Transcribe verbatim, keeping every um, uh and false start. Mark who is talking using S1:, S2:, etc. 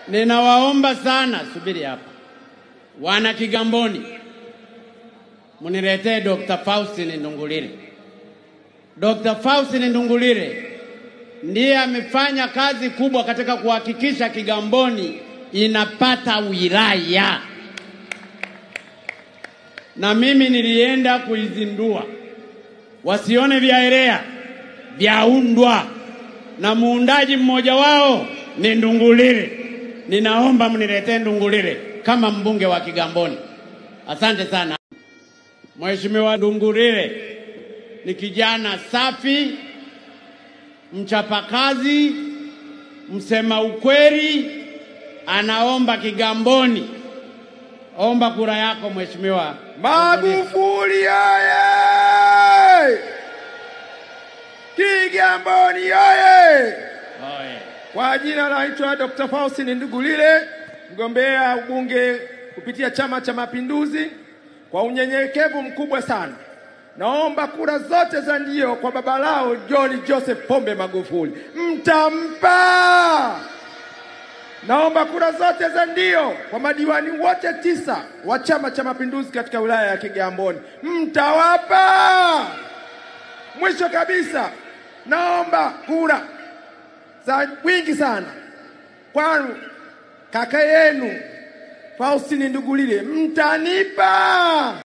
S1: Ninawaomba sana, subiri hapa, wana Kigamboni, muniletee Doctor Faustin Ndungulile. Doctor Faustin Ndungulile ndiye amefanya kazi kubwa katika kuhakikisha Kigamboni inapata wilaya. Na mimi nilienda kuizindua. Wasione vyaelea, vyaundwa. Na muundaji mmoja wao ni Ndungulile. Ninaomba mniletee Ndungulile kama mbunge wa Kigamboni. Asante sana. Mheshimiwa Ndungulile ni kijana safi, mchapakazi, msema ukweli, anaomba Kigamboni. Omba kura yako Mheshimiwa
S2: Magufuli oye! Kigamboni oye!
S1: Oye.
S2: Kwa jina naitwa Doctor Faustin Ndungulile, mgombea ubunge kupitia Chama cha Mapinduzi. Kwa unyenyekevu mkubwa sana, naomba kura zote za ndio kwa baba lao John Joseph Pombe Magufuli. Mtampa! Naomba kura zote za ndio kwa madiwani wote tisa wa Chama cha Mapinduzi katika wilaya ya Kigamboni. Mtawapa! Mwisho kabisa, naomba kura za wingi sana kwa kaka yenu Faustin Ndungulile. Mtanipa!